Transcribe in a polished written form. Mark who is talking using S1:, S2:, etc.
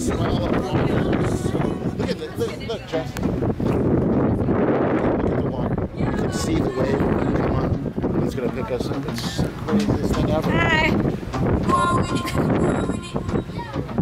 S1: smell of water. Look at this. Look, Jess. Look at the water. You can see the wave come on. It's going to pick us up. It's the craziest thing ever.
S2: Hi.